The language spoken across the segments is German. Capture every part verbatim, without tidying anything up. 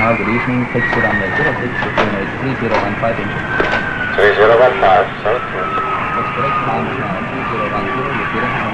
Now, good evening. Pitch to runway zero six, zero eight three zero one five inches. three zero one five, south two. That's correct. Time is now three zero one zero. You're clearing from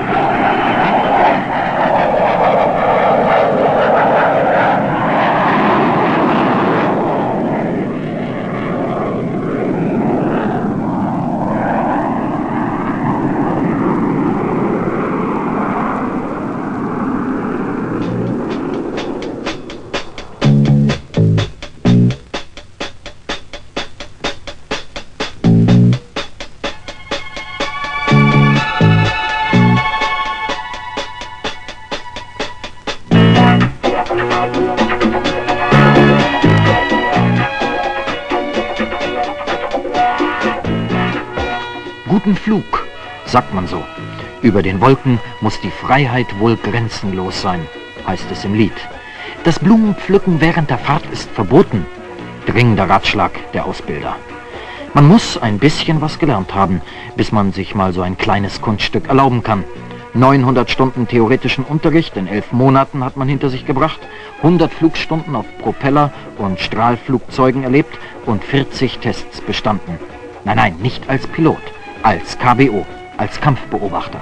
Guten Flug, sagt man so. Über den Wolken muss die Freiheit wohl grenzenlos sein, heißt es im Lied. Das Blumenpflücken während der Fahrt ist verboten. Dringender Ratschlag der Ausbilder. Man muss ein bisschen was gelernt haben, bis man sich mal so ein kleines Kunststück erlauben kann. neunhundert Stunden theoretischen Unterricht in elf Monaten hat man hinter sich gebracht, hundert Flugstunden auf Propeller- und Strahlflugzeugen erlebt und vierzig Tests bestanden. Nein, nein, nicht als Pilot, als K B O, als Kampfbeobachter.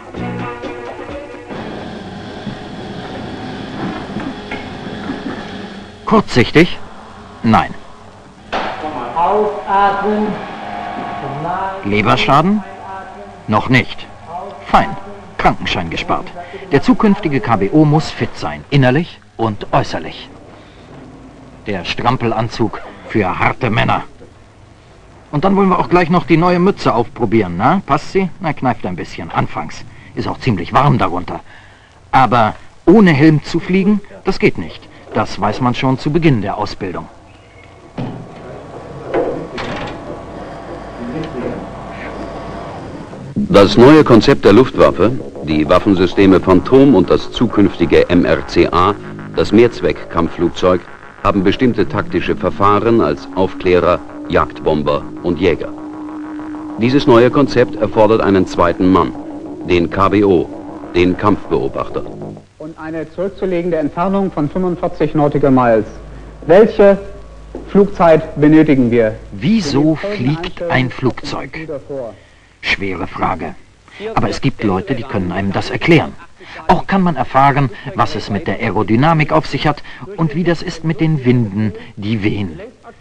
Kurzsichtig? Nein. Ausatmen. Leberschaden? Noch nicht. Fein. Krankenschein gespart. Der zukünftige K B O muss fit sein, innerlich und äußerlich. Der Strampelanzug für harte Männer. Und dann wollen wir auch gleich noch die neue Mütze aufprobieren, na? Passt sie? Na, kneift ein bisschen, anfangs. Ist auch ziemlich warm darunter. Aber ohne Helm zu fliegen, das geht nicht. Das weiß man schon zu Beginn der Ausbildung. Das neue Konzept der Luftwaffe, die Waffensysteme Phantom und das zukünftige M R C A, das Mehrzweck-Kampfflugzeug, haben bestimmte taktische Verfahren als Aufklärer, Jagdbomber und Jäger. Dieses neue Konzept erfordert einen zweiten Mann, den K B O, den Kampfbeobachter. Und eine zurückzulegende Entfernung von fünfundvierzig Nautical Miles. Welche Flugzeit benötigen wir? Wieso fliegt ein Flugzeug? Schwere Frage. Aber es gibt Leute, die können einem das erklären. Auch kann man erfahren, was es mit der Aerodynamik auf sich hat und wie das ist mit den Winden, die wehen.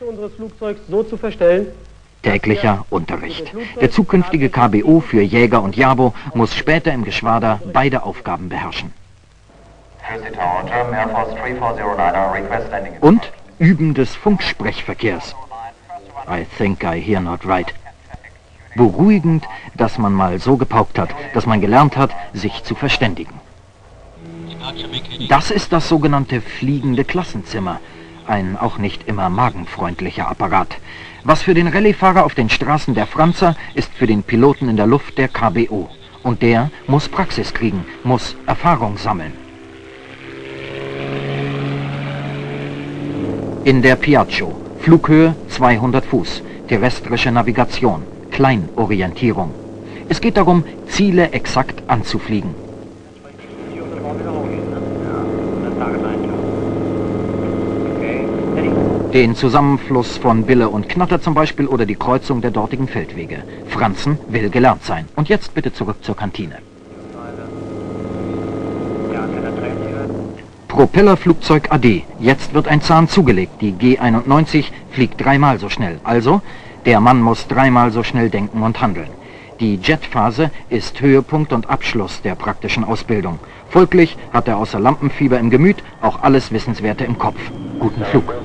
Täglicher Unterricht. Der zukünftige K B O für Jäger und Jabo muss später im Geschwader beide Aufgaben beherrschen. Und Üben des Funksprechverkehrs. I think I hear not right. Beruhigend, dass man mal so gepaukt hat, dass man gelernt hat, sich zu verständigen. Das ist das sogenannte fliegende Klassenzimmer. Ein auch nicht immer magenfreundlicher Apparat. Was für den Rallyefahrer auf den Straßen der Franzer ist für den Piloten in der Luft der K B O. Und der muss Praxis kriegen, muss Erfahrung sammeln. In der Piaggio, Flughöhe zweihundert Fuß, terrestrische Navigation, Kleinorientierung. Es geht darum, Ziele exakt anzufliegen. Den Zusammenfluss von Bille und Knatter zum Beispiel oder die Kreuzung der dortigen Feldwege. Franzen will gelernt sein. Und jetzt bitte zurück zur Kantine. Propellerflugzeug A D. Jetzt wird ein Zahn zugelegt. Die G einundneunzig fliegt dreimal so schnell. Also, der Mann muss dreimal so schnell denken und handeln. Die Jetphase ist Höhepunkt und Abschluss der praktischen Ausbildung. Folglich hat er außer Lampenfieber im Gemüt auch alles Wissenswerte im Kopf. Guten Flug.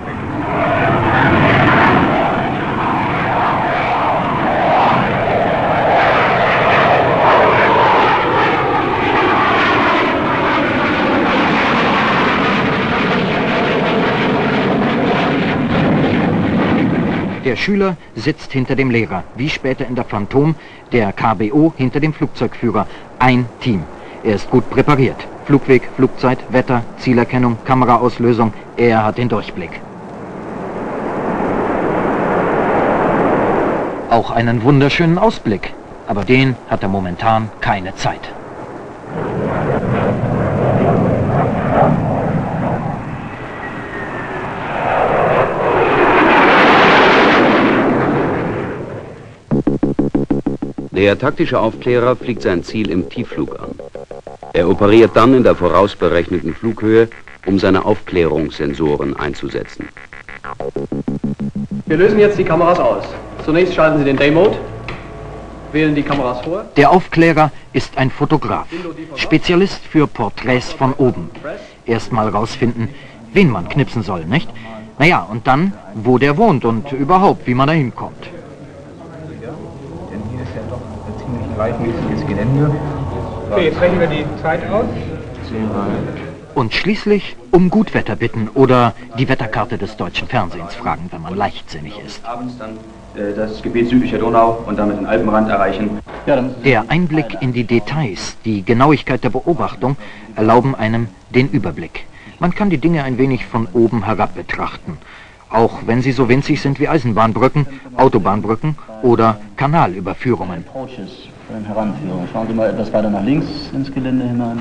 Der Schüler sitzt hinter dem Lehrer, wie später in der Phantom, der K B O hinter dem Flugzeugführer. Ein Team. Er ist gut präpariert. Flugweg, Flugzeit, Wetter, Zielerkennung, Kameraauslösung. Er hat den Durchblick. Auch einen wunderschönen Ausblick. Aber den hat er momentan keine Zeit. Der taktische Aufklärer fliegt sein Ziel im Tiefflug an. Er operiert dann in der vorausberechneten Flughöhe, um seine Aufklärungssensoren einzusetzen. Wir lösen jetzt die Kameras aus. Zunächst schalten Sie den Day-Mode, wählen die Kameras vor. Der Aufklärer ist ein Fotograf, Spezialist für Porträts von oben. Erstmal rausfinden, wen man knipsen soll, nicht? Naja, und dann, wo der wohnt und überhaupt, wie man da hinkommt. Denn hier ist ja doch ein ziemlich gleichmäßiges Gelände. Okay, jetzt rechnen wir die Zeit aus. Und schließlich um Gutwetter bitten oder die Wetterkarte des deutschen Fernsehens fragen, wenn man leichtsinnig ist. Abends dann äh, das Gebiet südlicher Donau und damit den Alpenrand erreichen. Ja, dann Der Einblick in die Details, die Genauigkeit der Beobachtung erlauben einem den Überblick. Man kann die Dinge ein wenig von oben herab betrachten, auch wenn sie so winzig sind wie Eisenbahnbrücken, Autobahnbrücken oder Kanalüberführungen. Approaches für eine Heranführung. Schauen Sie mal etwas weiter nach links ins Gelände hinein.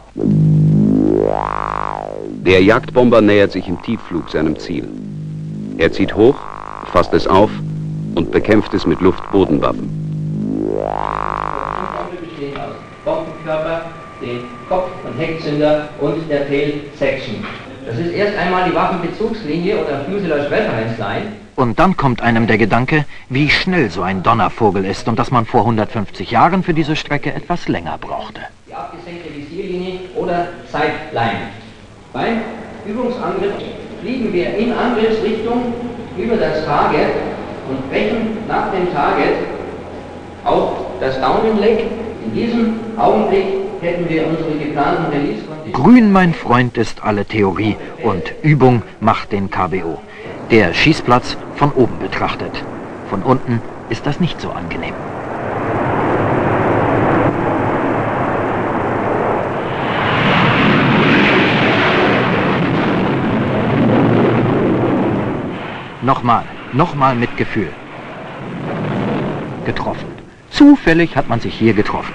Der Jagdbomber nähert sich im Tiefflug seinem Ziel. Er zieht hoch, fasst es auf und bekämpft es mit Luft-Boden-Waffen. Besteht aus Bombenkörper, den Kopf- und Heckzünder und der Tail-Section. Das ist erst einmal die Waffenbezugslinie oder Fuselage Reference Line. Und dann kommt einem der Gedanke, wie schnell so ein Donnervogel ist und dass man vor hundertfünfzig Jahren für diese Strecke etwas länger brauchte. Die abgesenkte Visierlinie oder Sideline. Beim Übungsangriff fliegen wir in Angriffsrichtung über das Target und brechen nach dem Target auf das Downwind-Leg. In diesem Augenblick hätten wir unsere geplanten Release-Conditions. Grün, mein Freund, ist alle Theorie und Übung macht den K B O. Der Schießplatz von oben betrachtet. Von unten ist das nicht so angenehm. Nochmal, nochmal mit Gefühl. Getroffen. Zufällig hat man sich hier getroffen.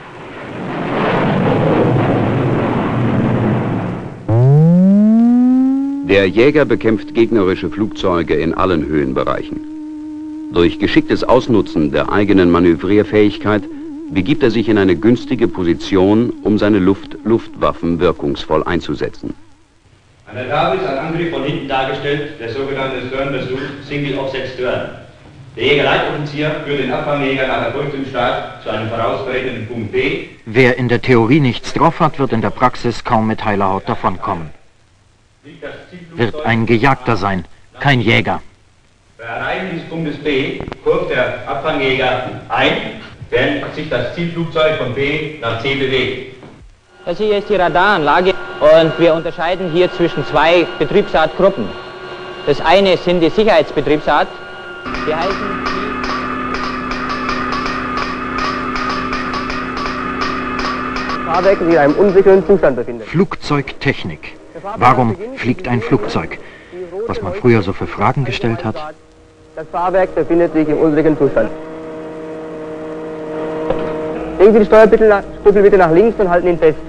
Der Jäger bekämpft gegnerische Flugzeuge in allen Höhenbereichen. Durch geschicktes Ausnutzen der eigenen Manövrierfähigkeit begibt er sich in eine günstige Position, um seine Luft-Luftwaffen wirkungsvoll einzusetzen. An der Tafel ist ein Angriff von hinten dargestellt, der sogenannte Stern-Versuch Single Offset Stern. Der Jägerleitoffizier führt den Abfangjäger nach erfolgtem Start zu einem vorausberechneten Punkt B. Wer in der Theorie nichts drauf hat, wird in der Praxis kaum mit heiler Haut davonkommen. Wird ein Gejagter sein, kein Jäger. Bei Erreichen dieses Punktes B kurft der Abfangjäger ein, während sich das Zielflugzeug von B nach C bewegt. Das hier ist die Radaranlage und wir unterscheiden hier zwischen zwei Betriebsartgruppen. Das eine sind die Sicherheitsbetriebsart, die heißen Fahrwerk sich in einem unsicheren Zustand befindet. Flugzeugtechnik. Warum fliegt ein Flugzeug? Was man früher so für Fragen gestellt hat. Das Fahrwerk befindet sich im unsicheren Zustand. Legen Sie die Steuerstüppel bitte nach links und halten ihn fest.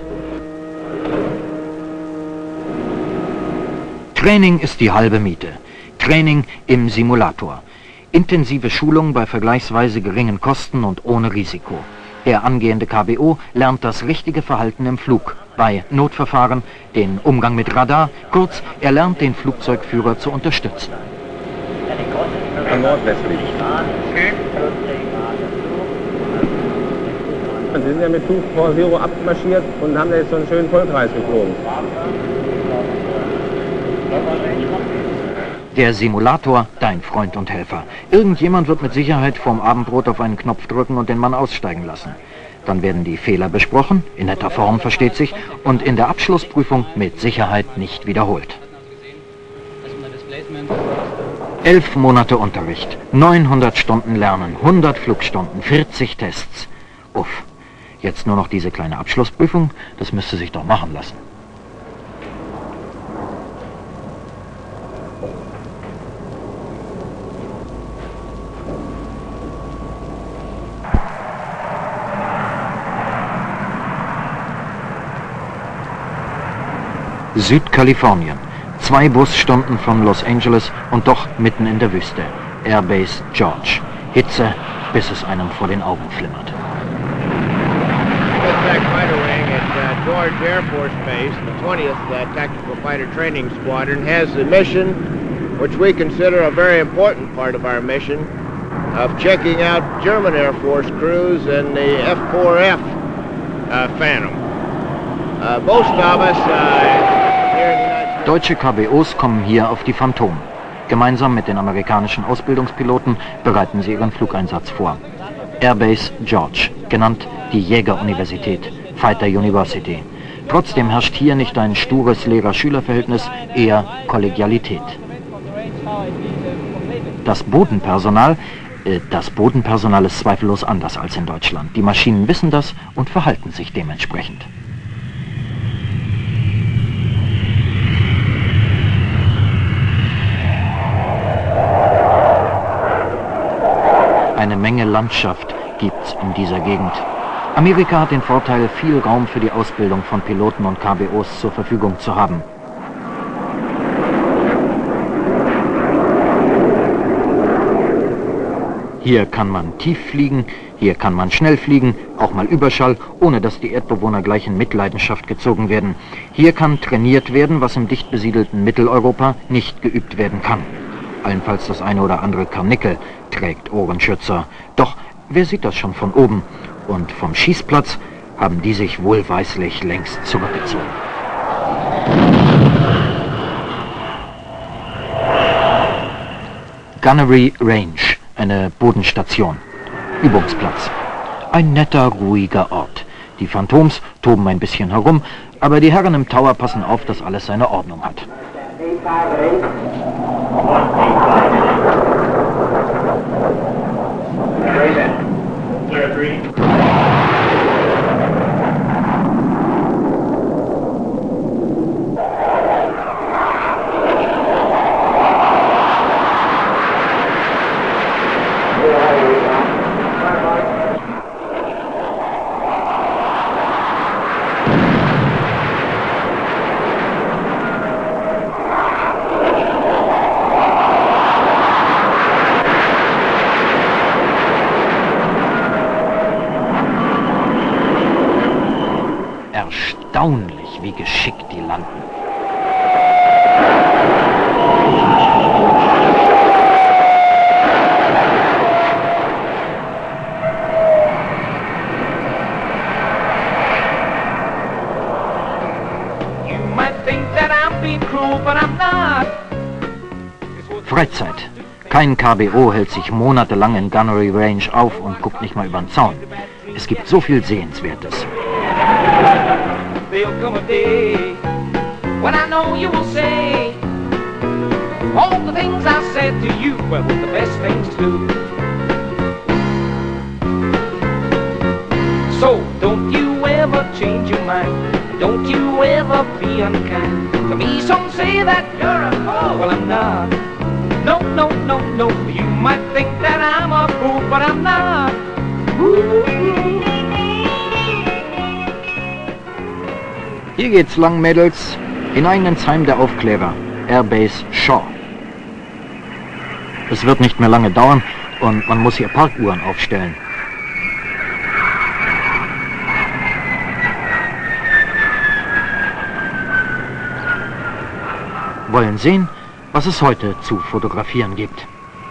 Training ist die halbe Miete. Training im Simulator. Intensive Schulung bei vergleichsweise geringen Kosten und ohne Risiko. Der angehende K B O lernt das richtige Verhalten im Flug, bei Notverfahren, den Umgang mit Radar, kurz, er lernt den Flugzeugführer zu unterstützen. Nordwestlich. Sie sind ja mit Two four Zero abmarschiert und haben jetzt so einen schönen Vollkreis geflogen. Der Simulator, dein Freund und Helfer. Irgendjemand wird mit Sicherheit vorm Abendbrot auf einen Knopf drücken und den Mann aussteigen lassen. Dann werden die Fehler besprochen, in netter Form versteht sich, und in der Abschlussprüfung mit Sicherheit nicht wiederholt. Elf Monate Unterricht, neunhundert Stunden Lernen, hundert Flugstunden, vierzig Tests. Uff, jetzt nur noch diese kleine Abschlussprüfung, das müsste sich doch machen lassen. Südkalifornien. Zwei Busstunden von Los Angeles und doch mitten in der Wüste. Airbase George. Hitze, bis es einem vor den Augen flimmert. Attack Fighter Wing at uh, George Air Force Base, the twentieth uh, Tactical Fighter Training Squadron, has the mission, which we consider a very important part of our mission, of checking out German Air Force crews in the F four F uh, Phantom. Uh, most of us uh, here in the United States... Deutsche K B Os kommen hier auf die Phantom. Gemeinsam mit den amerikanischen Ausbildungspiloten bereiten sie ihren Flugeinsatz vor. Airbase George, genannt die Jägeruniversität, Fighter University. Trotzdem herrscht hier nicht ein stures Lehrer-Schüler-Verhältnis, eher Kollegialität. Das Bodenpersonal, äh, das Bodenpersonal ist zweifellos anders als in Deutschland. Die Maschinen wissen das und verhalten sich dementsprechend. Eine Menge Landschaft gibt's in dieser Gegend. Amerika hat den Vorteil, viel Raum für die Ausbildung von Piloten und K B Os zur Verfügung zu haben. Hier kann man tief fliegen, hier kann man schnell fliegen, auch mal Überschall, ohne dass die Erdbewohner gleich in Mitleidenschaft gezogen werden. Hier kann trainiert werden, was im dicht besiedelten Mitteleuropa nicht geübt werden kann. Allenfalls das eine oder andere Karnickel trägt Ohrenschützer. Doch wer sieht das schon von oben? Und vom Schießplatz haben die sich wohlweislich längst zurückgezogen. Gunnery Range, eine Bodenstation. Übungsplatz. Ein netter, ruhiger Ort. Die Phantoms toben ein bisschen herum, aber die Herren im Tower passen auf, dass alles seine Ordnung hat. Clear three. Erstaunlich, wie geschickt die landen. Freizeit. Kein K B O hält sich monatelang in Gunnery Range auf und guckt nicht mal über den Zaun. Es gibt so viel Sehenswertes. There'll come a day when I know you will say all the things I said to you were the best things to do. So don't you ever change your mind, don't you ever be unkind to me. Some say that you're a fool, well I'm not. No, no, no, no, you might think that I'm a fool, but I'm not. Ooh. Hier geht's lang, Mädels, hinein ins Heim der Aufklärer, Airbase Shaw. Es wird nicht mehr lange dauern und man muss hier Parkuhren aufstellen. Wollen sehen, was es heute zu fotografieren gibt.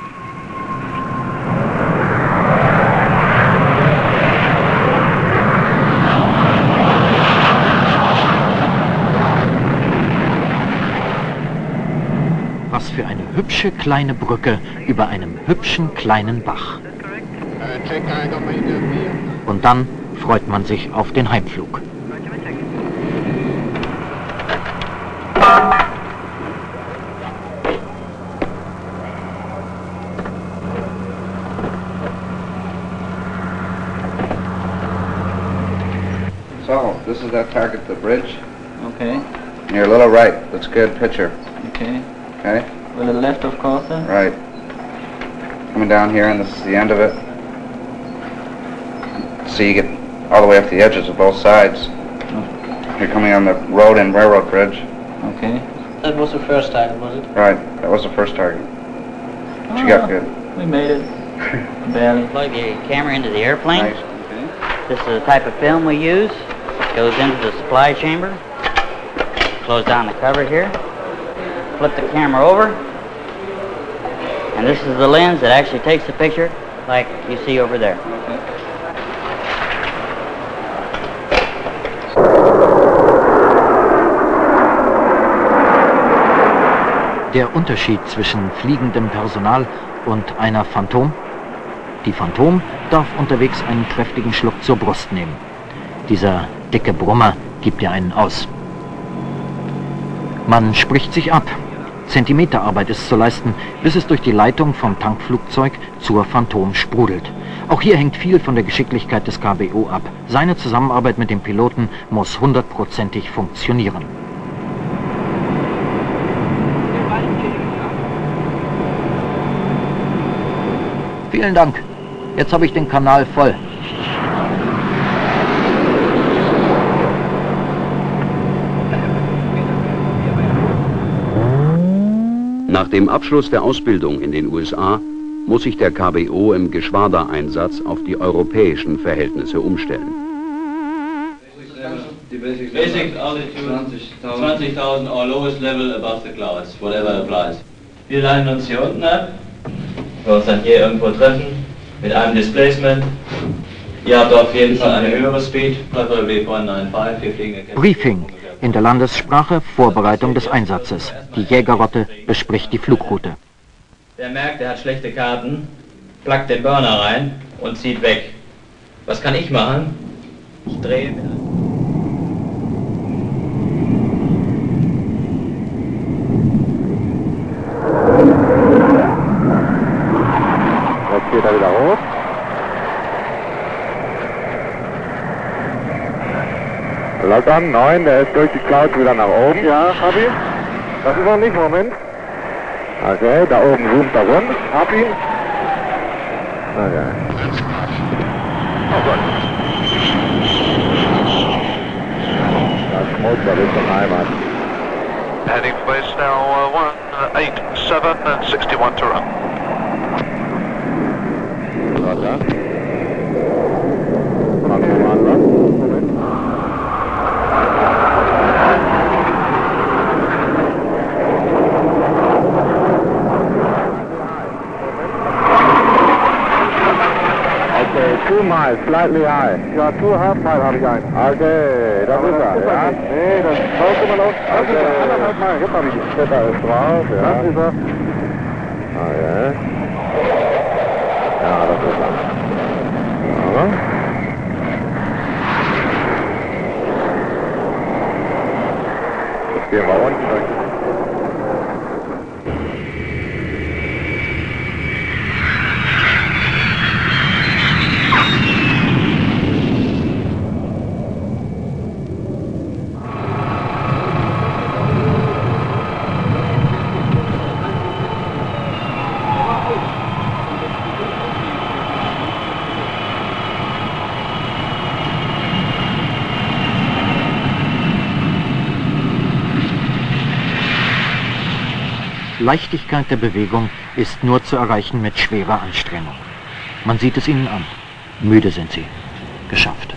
Was für eine hübsche kleine Brücke über einem hübschen kleinen Bach. Und dann freut man sich auf den Heimflug. So, this is that target, the bridge. Okay. You're a little right. That's good picture. Okay. Okay? A little left, of course, then? Right. Coming down here, and this is the end of it. So you get all the way up the edges of both sides. Oh. You're coming on the road and railroad bridge. Okay. That was the first target, was it? Right. That was the first target. But Oh, you got good. We made it. Barely. Plug the camera into the airplane. Nice. Okay. This is the type of film we use. It goes into the supply chamber. Close down the cover here. Flip the camera over. And this is the lens that actually takes the picture like you see over there. Okay. Der Unterschied zwischen fliegendem Personal und einer Phantom? Die Phantom darf unterwegs einen kräftigen Schluck zur Brust nehmen. Dieser dicke Brummer gibt ja einen aus. Man spricht sich ab. Zentimeterarbeit ist zu leisten, bis es durch die Leitung vom Tankflugzeug zur Phantom sprudelt. Auch hier hängt viel von der Geschicklichkeit des K B O ab. Seine Zusammenarbeit mit dem Piloten muss hundertprozentig funktionieren. Vielen Dank. Jetzt habe ich den Kanal voll. Nach dem Abschluss der Ausbildung in den U S A muss sich der K B O im Geschwadereinsatz auf die europäischen Verhältnisse umstellen. Basic altitude zwanzigtausend or lowest level above the clouds, whatever applies. Wir landen uns hier unten ab, wir uns dann hier irgendwo treffen, mit einem Displacement. Ihr habt auf jeden Fall eine höhere Speed, preferably point nine five, wir fliegen Briefing. In der Landessprache Vorbereitung des Einsatzes. Die Jägerrotte bespricht die Flugroute. Der merkt, er hat schlechte Karten, plackt den Burner rein und zieht weg. Was kann ich machen? Ich drehe mir an. Jetzt geht er wieder hoch. Laut an, neun, der ist durch die Clouds wieder nach oben. Ja, hab ihn. Das ist noch nicht, Moment. Okay, da oben zoomt er rum. Hab ihn. Okay. Oh Gott. Das schmolzt er Richtung Heimat. Heading west now, uh, one eight seven and sixty-one to run. Warte. Mal gucken, Moment. Two miles, slightly high. Ja, two half mile habe ich einen. Okay, das ist er, ja. Nee, das brauchst du mal auf. Das ist er, anderthalb Meilen, jetzt habe ich ihn. Da ist drauf, ja. Das ist er. Okay. Ja, das ist er. Ja. Jetzt gehen wir unten. Leichtigkeit der Bewegung ist nur zu erreichen mit schwerer Anstrengung. Man sieht es ihnen an. Müde sind sie. Geschafft.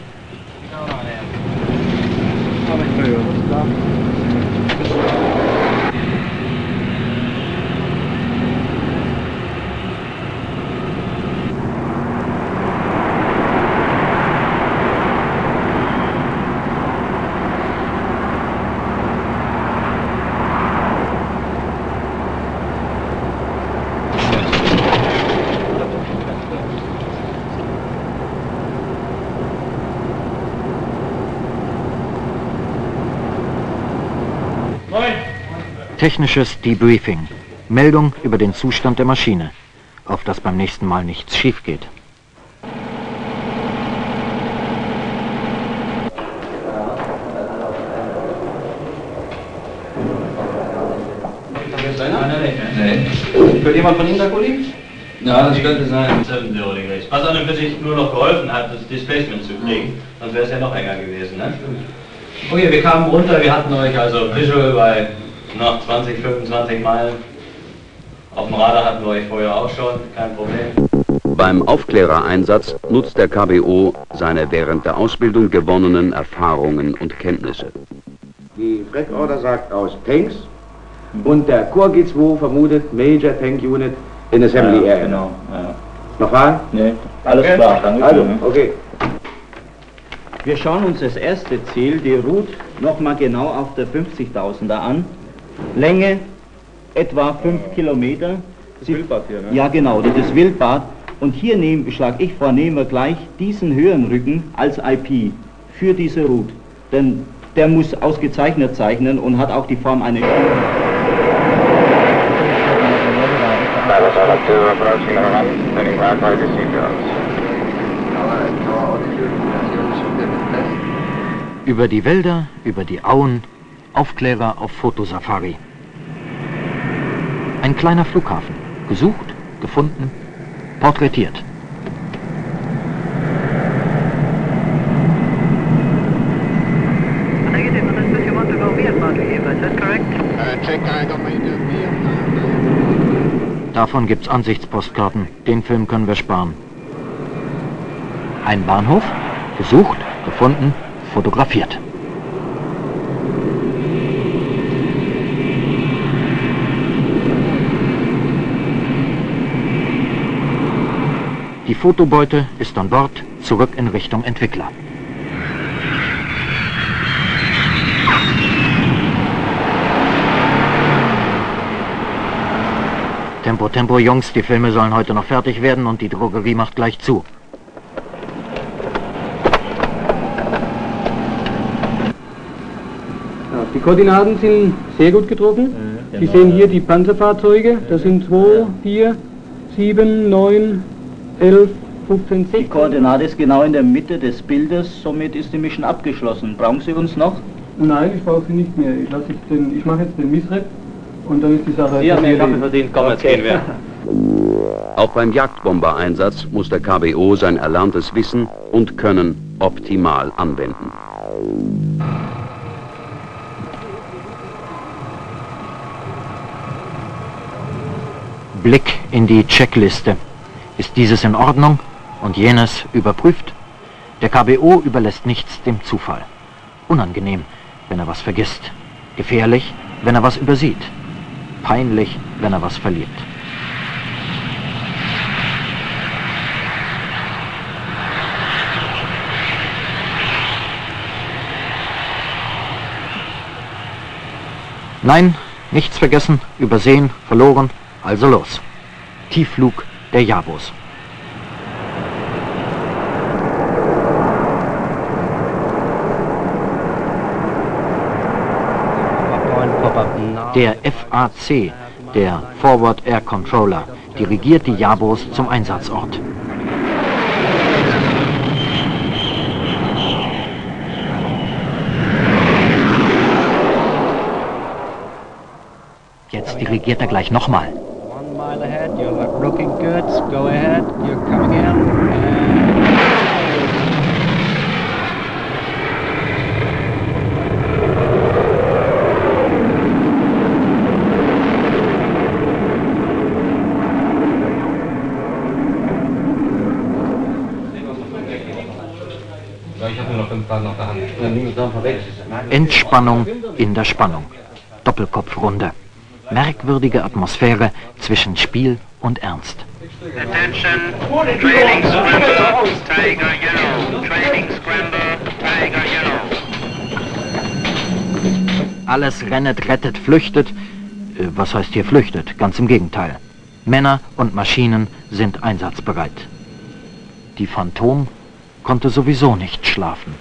Technisches Debriefing. Meldung über den Zustand der Maschine, auf dass beim nächsten Mal nichts schief geht. Wird jemand von Ihnen da, Kollege? Ja, das könnte sein. Was an und für sich nur noch geholfen hat, das Displacement zu kriegen, sonst wäre es ja noch enger gewesen. Ne? Okay, wir kamen runter, wir hatten euch also visual bei noch zwanzig, fünfundzwanzig Meilen. Auf dem Radar hatten wir euch vorher auch schon, kein Problem. Beim Aufklärereinsatz nutzt der K B O seine während der Ausbildung gewonnenen Erfahrungen und Kenntnisse. Die Freckorder sagt aus Tanks und der Chor G zwei vermutet Major Tank Unit in Assembly ja, Area. Genau, ja. Nochmal? Nee, alles okay. klar, danke. Also, okay. Wir schauen uns das erste Ziel, die Route, nochmal genau auf der fünfzigtausender an. Länge etwa fünf Kilometer. Das Wildbad hier, ne? Ja genau, das ist Wildbad. Und hier nehmen, schlage ich vor, nehmen wir gleich diesen Höhenrücken als I P für diese Route. Denn der muss ausgezeichnet zeichnen und hat auch die Form einer Spur. Über die Wälder, über die Auen, Aufklärer auf Fotosafari. Ein kleiner Flughafen, gesucht, gefunden, porträtiert. Davon gibt's Ansichtspostkarten, den Film können wir sparen. Ein Bahnhof, gesucht, gefunden, fotografiert. Die Fotobeute ist an Bord, zurück in Richtung Entwickler. Tempo, Tempo, Jungs, die Filme sollen heute noch fertig werden und die Drogerie macht gleich zu. Ja, die Koordinaten sind sehr gut getroffen. Ja, genau. Sie sehen hier die Panzerfahrzeuge. Das sind zwei, vier, sieben, neun, elf, fünfzehn, sechzehn. Die Koordinate ist genau in der Mitte des Bildes, somit ist die Mission abgeschlossen. Brauchen Sie uns noch? Nein, ich brauche Sie nicht mehr. Ich, lasse jetzt den, ich mache jetzt den Missrep und dann ist die Sache... Sie haben den Kaffee verdient, komm, jetzt gehen wir. Auch beim Jagdbombereinsatz muss der K B O sein erlerntes Wissen und Können optimal anwenden. Blick in die Checkliste. Ist dieses in Ordnung und jenes überprüft? Der K B O überlässt nichts dem Zufall. Unangenehm, wenn er was vergisst. Gefährlich, wenn er was übersieht. Peinlich, wenn er was verliert. Nein, nichts vergessen, übersehen, verloren, also los. Tiefflug der Jabos. Der F A C, der Forward Air Controller, dirigiert die Jabos zum Einsatzort. Jetzt dirigiert er gleich nochmal. One mile ahead, you're looking good. Go ahead, you're coming in. Ich habe nur noch fünf Fragen auf der Hand. Entspannung in der Spannung. Doppelkopfrunde. Merkwürdige Atmosphäre zwischen Spiel und Ernst. Attention, trailing scramble, Tiger Yellow, trailing scramble, Tiger Yellow. Alles rennet, rettet, flüchtet. Äh, Was heißt hier flüchtet? Ganz im Gegenteil. Männer und Maschinen sind einsatzbereit. Die Phantom konnte sowieso nicht schlafen.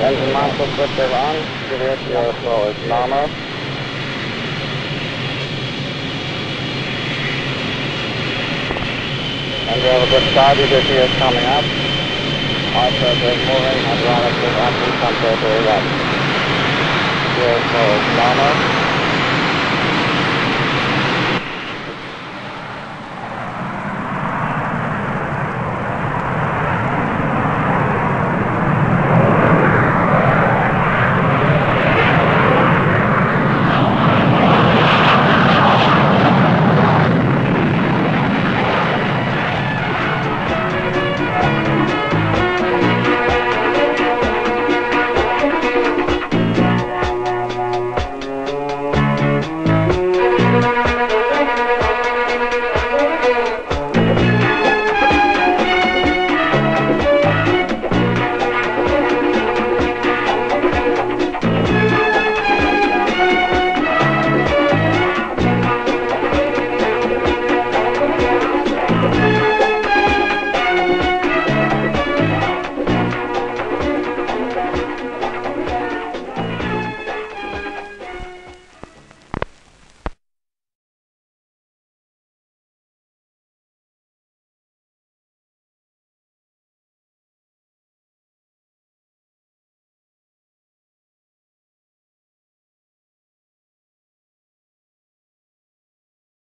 Engine master switches on. Juliet, your flow is normal. And we have a good start. You can see us coming up. Also, is moving hydraulics is up and compared to the left. Your flow is normal.